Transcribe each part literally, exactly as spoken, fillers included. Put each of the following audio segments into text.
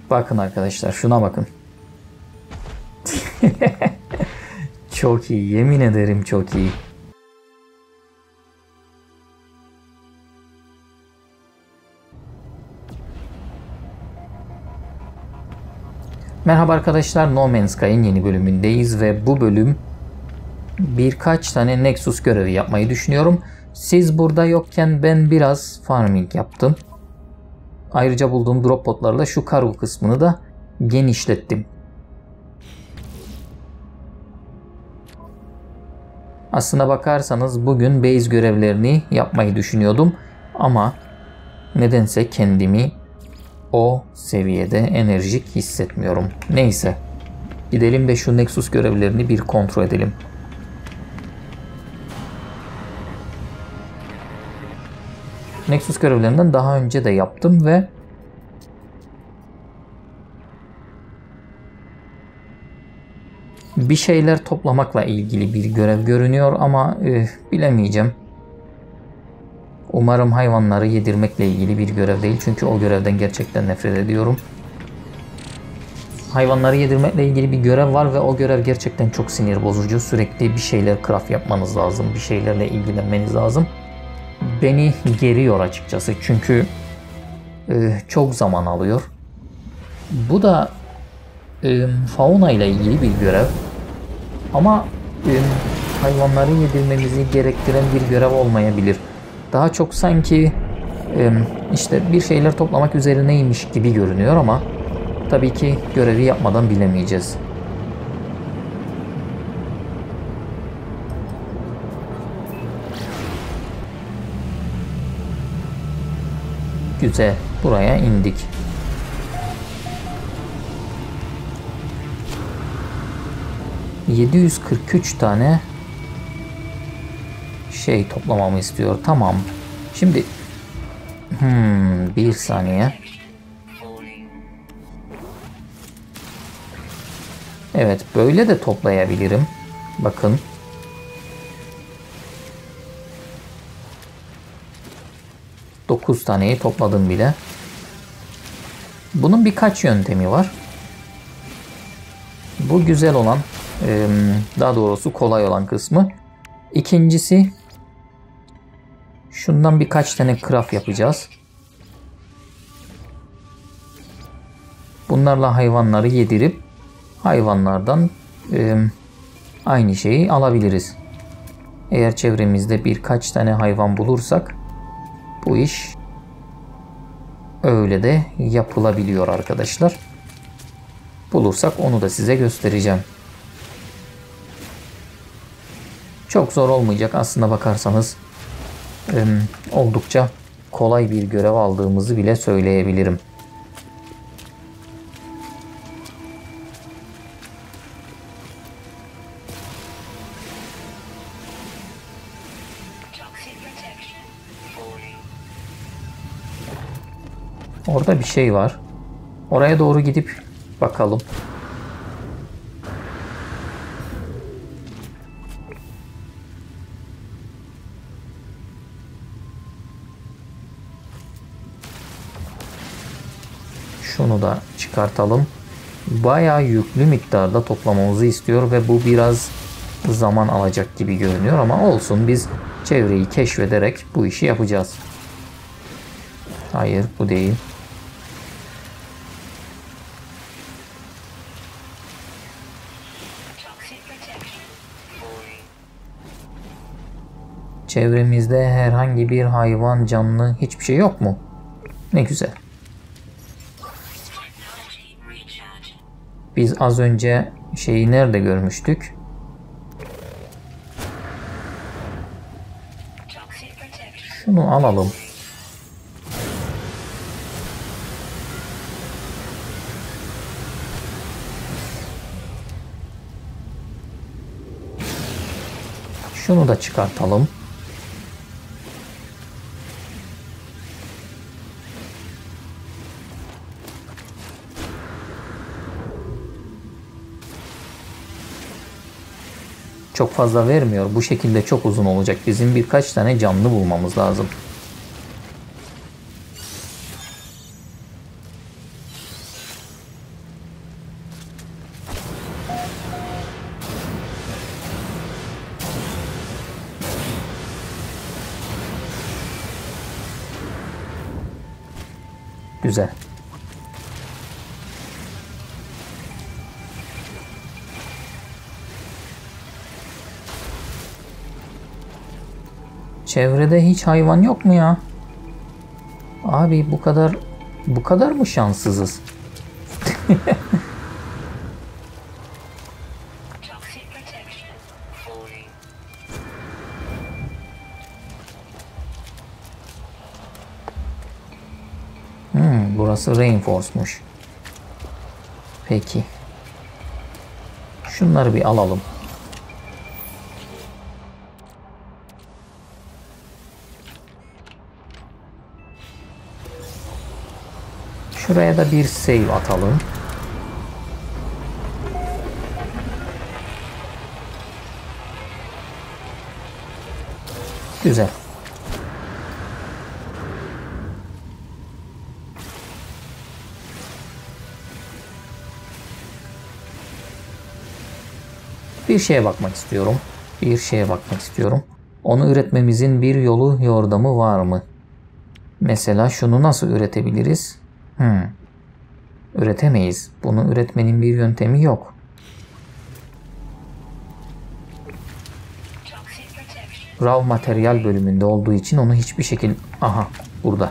Bakın arkadaşlar, şuna bakın. Çok iyi, yemin ederim çok iyi. Merhaba arkadaşlar, No Man's Sky'ın yeni bölümündeyiz ve bu bölüm birkaç tane Nexus görevi yapmayı düşünüyorum. Siz burada yokken ben biraz farming yaptım. Ayrıca bulduğum drop botlarla şu kargo kısmını da genişlettim. Aslına bakarsanız bugün base görevlerini yapmayı düşünüyordum ama nedense kendimi o seviyede enerjik hissetmiyorum. Neyse, gidelim ve şu Nexus görevlerini bir kontrol edelim. Nexus görevlerinden daha önce de yaptım ve bir şeyler toplamakla ilgili bir görev görünüyor ama e, bilemeyeceğim. Umarım hayvanları yedirmekle ilgili bir görev değil, çünkü o görevden gerçekten nefret ediyorum. Hayvanları yedirmekle ilgili bir görev var ve o görev gerçekten çok sinir bozucu. Sürekli bir şeyler craft yapmanız lazım, bir şeylerle ilgilenmeniz lazım. Beni geriyor açıkçası, çünkü e, çok zaman alıyor. Bu da e, fauna ile ilgili bir görev ama e, hayvanları yedirmemizi gerektiren bir görev olmayabilir. Daha çok sanki e, işte bir şeyler toplamak üzerineymiş gibi görünüyor ama tabii ki görevi yapmadan bilemeyeceğiz. Güzel, buraya indik. yedi yüz kırk üç tane şey toplamamı istiyor. Tamam. Şimdi hmm, bir saniye. Evet, böyle de toplayabilirim. Bakın. dokuz taneyi topladım bile. Bunun birkaç yöntemi var. Bu güzel olan, daha doğrusu kolay olan kısmı. İkincisi, şundan birkaç tane craft yapacağız. Bunlarla hayvanları yedirip hayvanlardan aynı şeyi alabiliriz. Eğer çevremizde birkaç tane hayvan bulursak bu iş öyle de yapılabiliyor arkadaşlar. Bulursak onu da size göstereceğim. Çok zor olmayacak aslına bakarsanız. Ee, oldukça kolay bir görev aldığımızı bile söyleyebilirim. Orada bir şey var. Oraya doğru gidip bakalım. Şunu da çıkartalım. Bayağı yüklü miktarda toplamamızı istiyor ve bu biraz zaman alacak gibi görünüyor ama olsun, biz çevreyi keşfederek bu işi yapacağız. Hayır, bu değil. Çevremizde herhangi bir hayvan, canlı, hiçbir şey yok mu? Ne güzel. Biz az önce şeyi nerede görmüştük? Şunu alalım. Şunu da çıkartalım. Çok fazla vermiyor. Bu şekilde çok uzun olacak. Bizim birkaç tane canlı bulmamız lazım. Güzel. Çevrede hiç hayvan yok mu ya? Abi bu kadar bu kadar mı şanssızız? Hmm, burası Reinforce'muş. Peki. Şunları bir alalım. Şuraya da bir save atalım. Güzel. Bir şeye bakmak istiyorum. Bir şeye bakmak istiyorum. Onu üretmemizin bir yolu, yordamı var mı? Mesela şunu nasıl üretebiliriz? Hmm. Üretemeyiz. Bunu üretmenin bir yöntemi yok. Raw materyal bölümünde olduğu için onu hiçbir şekilde... Aha, burada.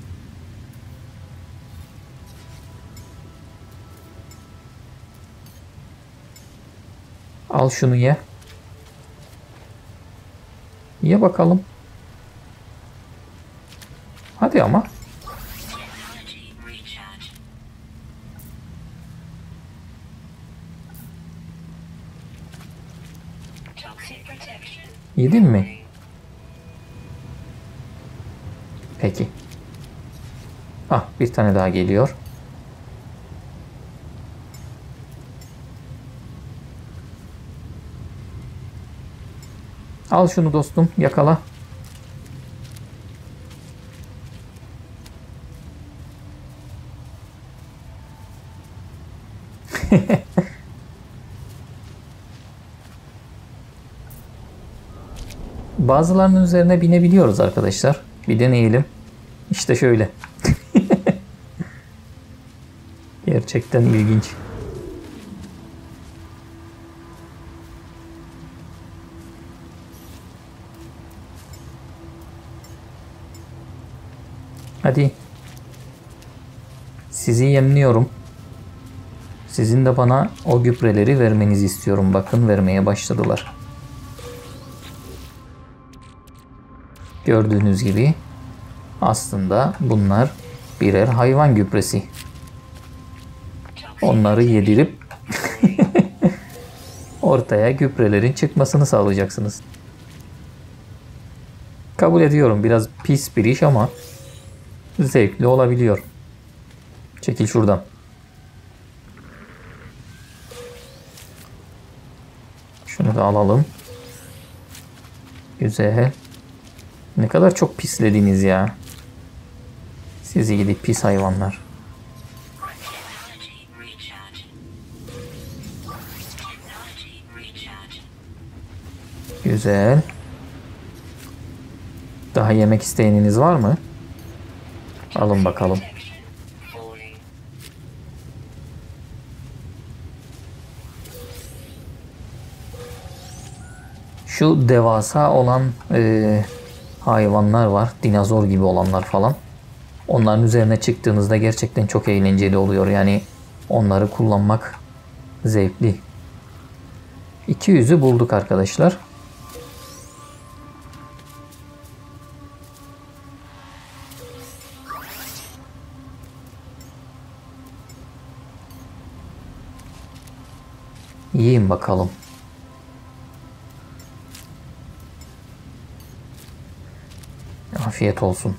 Al şunu ye. Ye bakalım. Hadi ama. Yedin mi? Peki. Ah, bir tane daha geliyor. Al şunu dostum, yakala. Bazılarının üzerine binebiliyoruz arkadaşlar. Bir deneyelim. İşte şöyle. Gerçekten ilginç. Hadi. Sizi yemliyorum. Sizin de bana o gübreleri vermenizi istiyorum. Bakın, vermeye başladılar. Gördüğünüz gibi aslında bunlar birer hayvan gübresi. Onları yedirip ortaya gübrelerin çıkmasını sağlayacaksınız. Kabul ediyorum, biraz pis bir iş ama zevkli olabiliyor. Çekil şuradan. Şunu da alalım. Güzel. Ne kadar çok pislediniz ya. Sizi gidip pis hayvanlar. Güzel. Daha yemek isteyeniniz var mı? Alın bakalım. Şu devasa olan e, hayvanlar var. Dinozor gibi olanlar falan. Onların üzerine çıktığınızda gerçekten çok eğlenceli oluyor. Yani onları kullanmak zevkli. iki yüzü bulduk arkadaşlar. Yiyin bakalım. Afiyet olsun.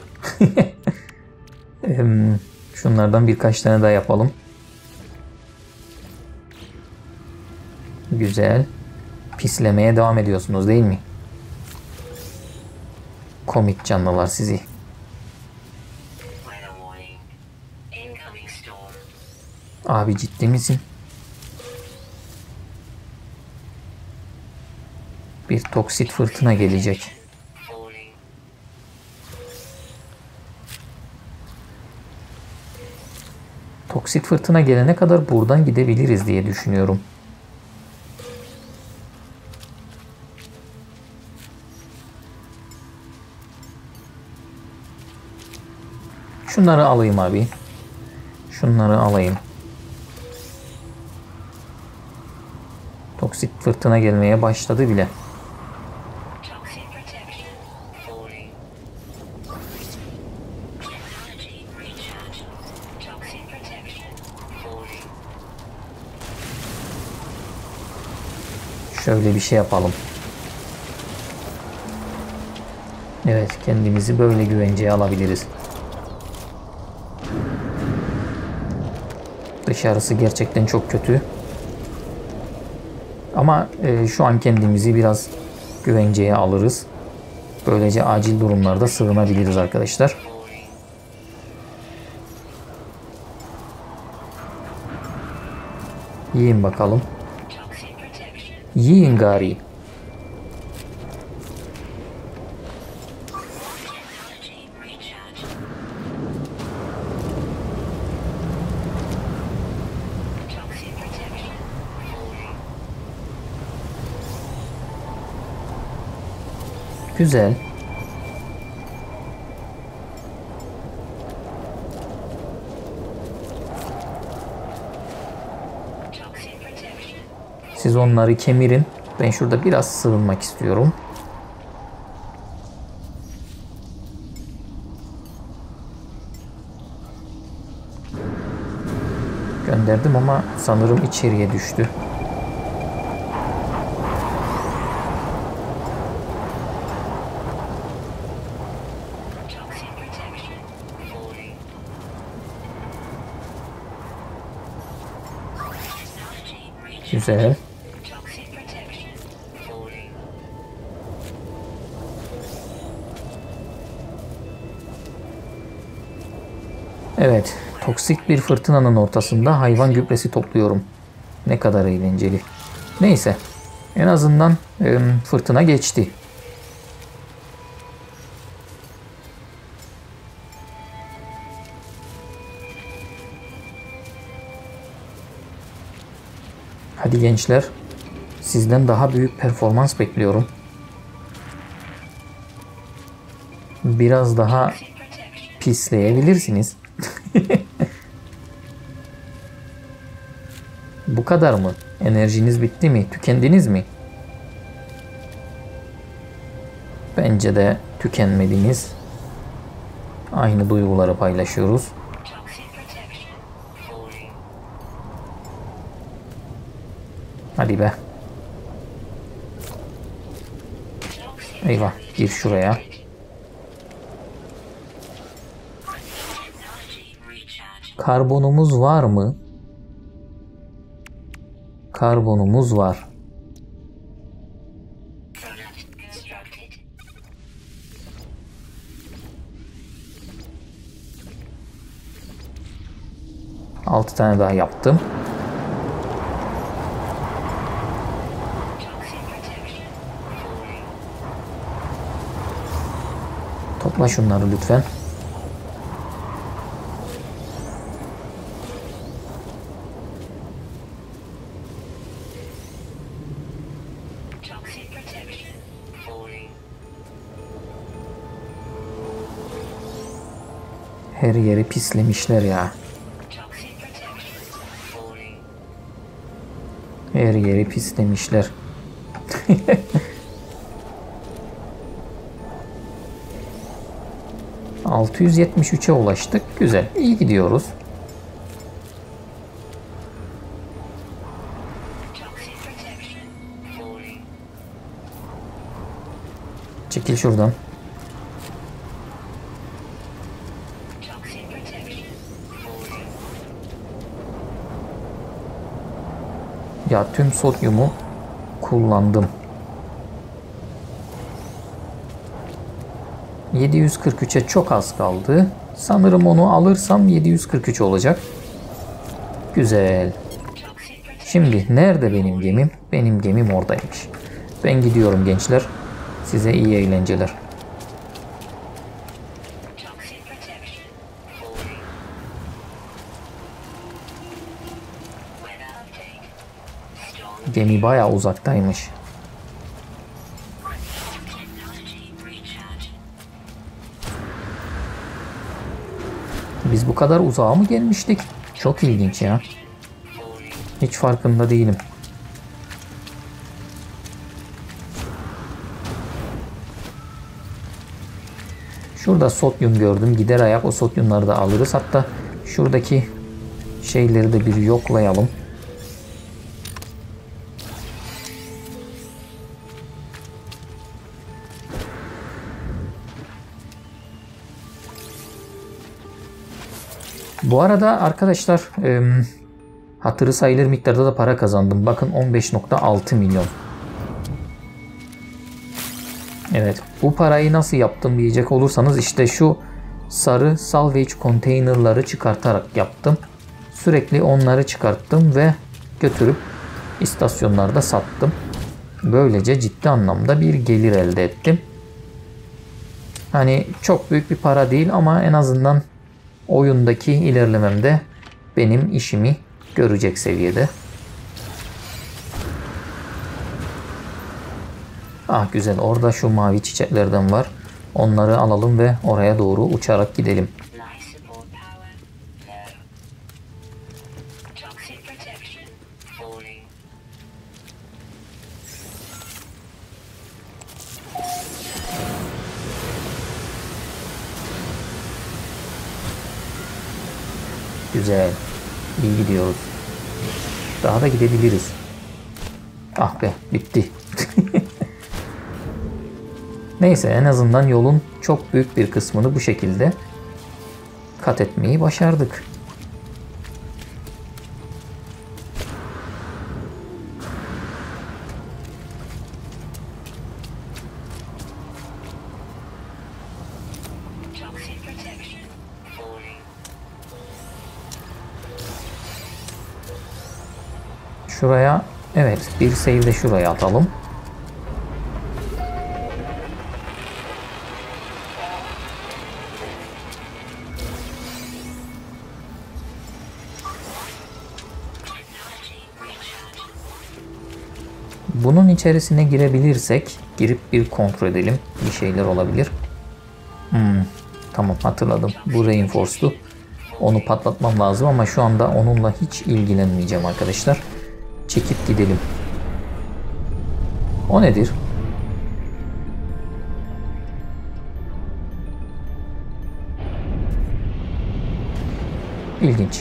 Şunlardan birkaç tane daha yapalım. Güzel. Pislemeye devam ediyorsunuz değil mi? Komik canlılar sizi. Abi ciddi misin? Bir toksit fırtına gelecek. Toksik fırtına gelene kadar buradan gidebiliriz diye düşünüyorum. Şunları alayım abi. Şunları alayım. Toksik fırtına gelmeye başladı bile. Şöyle bir şey yapalım. Evet, kendimizi böyle güvenceye alabiliriz. Dışarısı gerçekten çok kötü. Ama e, şu an kendimizi biraz güvenceye alırız. Böylece acil durumlarda sığınabiliriz arkadaşlar. Yiyin bakalım. Yiyin gari. Güzel. Siz onları kemirin. Ben şurada biraz sığınmak istiyorum. Gönderdim ama sanırım içeriye düştü. Güzel. Evet, toksik bir fırtınanın ortasında hayvan gübresi topluyorum. Ne kadar eğlenceli. Neyse, en azından e, fırtına geçti. Hadi gençler, sizden daha büyük performans bekliyorum. Biraz daha pisleyebilirsiniz. Bu kadar mı? Enerjiniz bitti mi? Tükendiniz mi? Bence de tükenmediniz. Aynı duyguları paylaşıyoruz. Hadi be. Eyvah, gir şuraya. Karbonumuz var mı? Karbonumuz var. Altı tane daha yaptım. Topla şunları lütfen. Her yeri pislemişler ya. Her yeri pislemişler. altı yüz yetmiş üçe ulaştık. Güzel. İyi gidiyoruz. Çekil şuradan. Ya tüm sodyumu kullandım. yedi yüz kırk üçe çok az kaldı. Sanırım onu alırsam yedi yüz kırk üç olacak. Güzel. Şimdi nerede benim gemim? Benim gemim oradaymış. Ben gidiyorum gençler. Size iyi eğlenceler. Gemi bayağı uzaktaymış. Biz bu kadar uzağa mı gelmiştik? Çok ilginç ya. Hiç farkında değilim. Şurada sodyum gördüm. Gider ayak o sodyumları da alırız. Hatta şuradaki şeyleri de bir yoklayalım. Bu arada arkadaşlar e, hatırı sayılır miktarda da para kazandım. Bakın on beş nokta altı milyon. Evet, bu parayı nasıl yaptım diyecek olursanız işte şu sarı salvage konteynerları çıkartarak yaptım. Sürekli onları çıkarttım ve götürüp istasyonlarda sattım. Böylece ciddi anlamda bir gelir elde ettim. Hani çok büyük bir para değil ama en azından oyundaki ilerlememde benim işimi görecek seviyede. Ah güzel, orada şu mavi çiçeklerden var. Onları alalım ve oraya doğru uçarak gidelim. Güzel. İyi gidiyoruz. Daha da gidebiliriz. Ah be, bitti. Neyse, en azından yolun çok büyük bir kısmını bu şekilde kat etmeyi başardık. Şuraya, evet, bir save de şuraya atalım. Bunun içerisine girebilirsek girip bir kontrol edelim. Bir şeyler olabilir. Hmm, tamam, hatırladım. Bu reinforce'tu. Onu patlatmam lazım ama şu anda onunla hiç ilgilenmeyeceğim arkadaşlar. Çekip gidelim. O nedir? İlginç.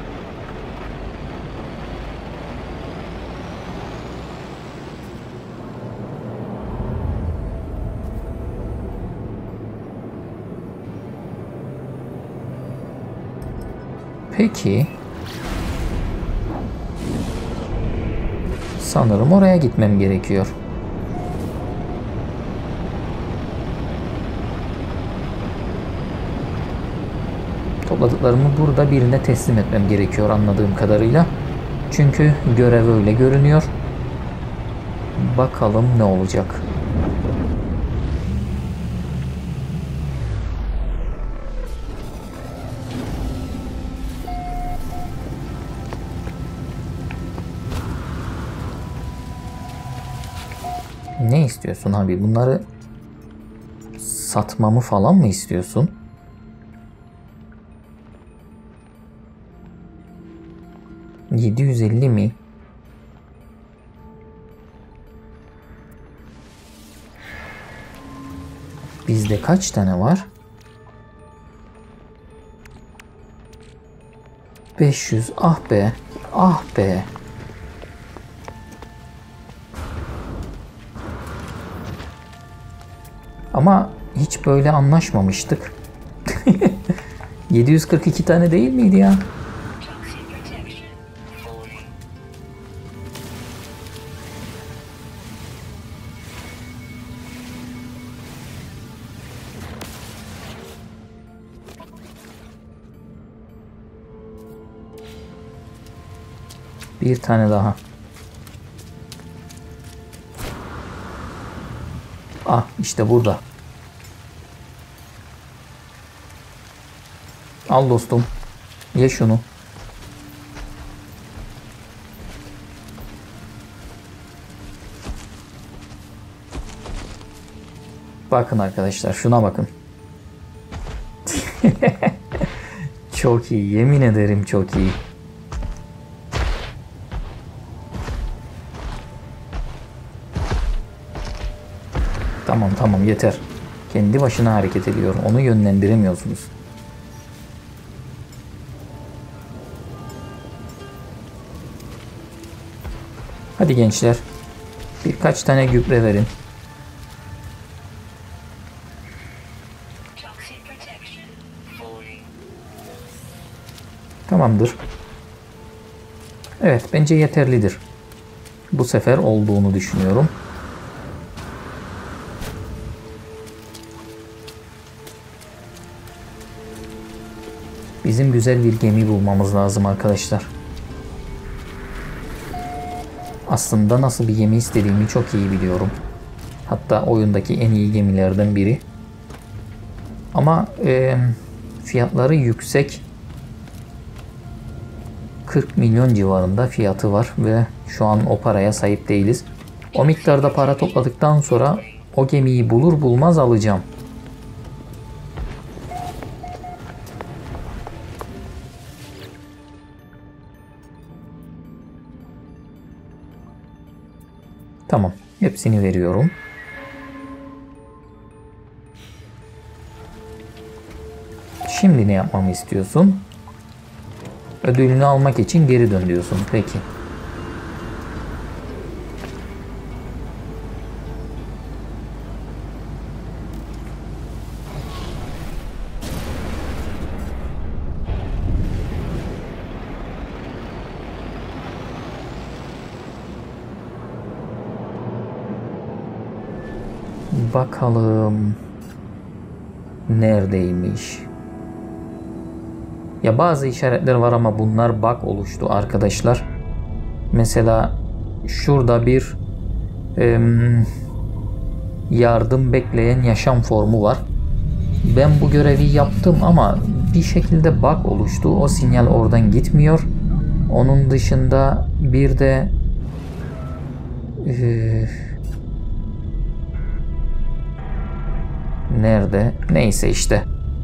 Peki. Sanırım oraya gitmem gerekiyor. Topladıklarımı burada birine teslim etmem gerekiyor anladığım kadarıyla. Çünkü görev öyle görünüyor. Bakalım ne olacak. Ne istiyorsun abi? Bunları satmamı falan mı istiyorsun? yedi yüz elli mi? Bizde kaç tane var? beş yüz. Ah be. Ah be. Ama hiç böyle anlaşmamıştık. yedi yüz kırk iki tane değil miydi ya? Bir tane daha. Ah işte burada. Al dostum. Ye şunu. Bakın arkadaşlar, şuna bakın. Çok iyi, yemin ederim çok iyi. Tamam tamam, yeter. Kendi başına hareket ediyor. Onu yönlendiremiyorsunuz. Hadi gençler. Birkaç tane gübre verin. Tamamdır. Evet, bence yeterlidir. Bu sefer olduğunu düşünüyorum. Bizim güzel bir gemi bulmamız lazım arkadaşlar. Aslında nasıl bir gemi istediğimi çok iyi biliyorum. Hatta oyundaki en iyi gemilerden biri. Ama e, fiyatları yüksek. kırk milyon civarında fiyatı var ve şu an o paraya sahip değiliz. O miktarda para topladıktan sonra o gemiyi bulur bulmaz alacağım. Tamam, hepsini veriyorum. Şimdi ne yapmamı istiyorsun? Ödülünü almak için geri dön diyorsun. Peki. Bakalım neredeymiş? Ya bazı işaretler var ama bunlar bug oluştu arkadaşlar. Mesela şurada bir e, yardım bekleyen yaşam formu var. Ben bu görevi yaptım ama bir şekilde bug oluştu. O sinyal oradan gitmiyor. Onun dışında bir de e, nerede? Neyse işte.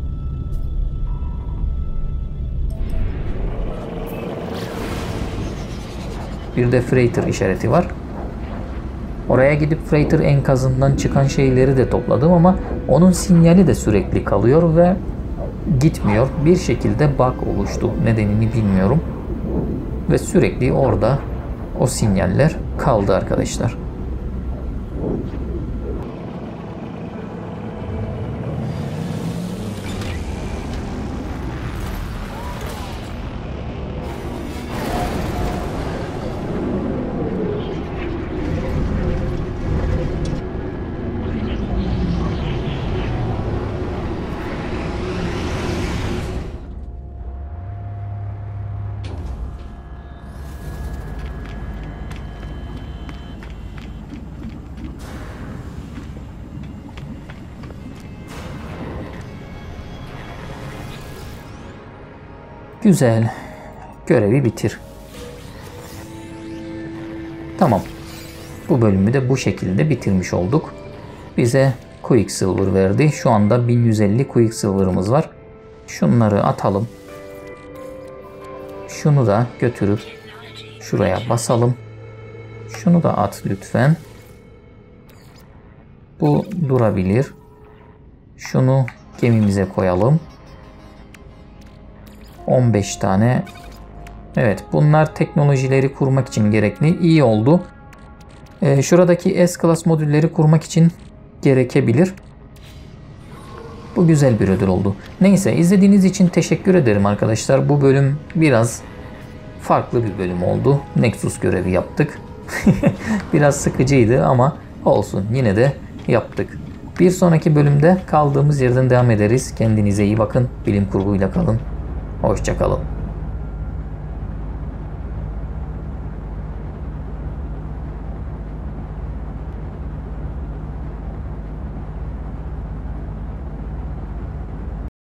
Bir de freighter işareti var. Oraya gidip freighter enkazından çıkan şeyleri de topladım ama onun sinyali de sürekli kalıyor ve gitmiyor. Bir şekilde bug oluştu. Nedenini bilmiyorum. Ve sürekli orada o sinyaller kaldı arkadaşlar. Güzel. Görevi bitir. Tamam. Bu bölümü de bu şekilde bitirmiş olduk. Bize Quicksilver verdi. Şu anda bin yüz elli Quicksilver'ımız var. Şunları atalım. Şunu da götürüp şuraya basalım. Şunu da at lütfen. Bu durabilir. Şunu gemimize koyalım. on beş tane. Evet, bunlar teknolojileri kurmak için gerekli. İyi oldu. Ee, şuradaki S-Class modülleri kurmak için gerekebilir. Bu güzel bir ödül oldu. Neyse, izlediğiniz için teşekkür ederim arkadaşlar. Bu bölüm biraz farklı bir bölüm oldu. Nexus görevi yaptık. Biraz sıkıcıydı ama olsun, yine de yaptık. Bir sonraki bölümde kaldığımız yerden devam ederiz. Kendinize iyi bakın. Bilim kurguyla kalın. Hoşça kalın.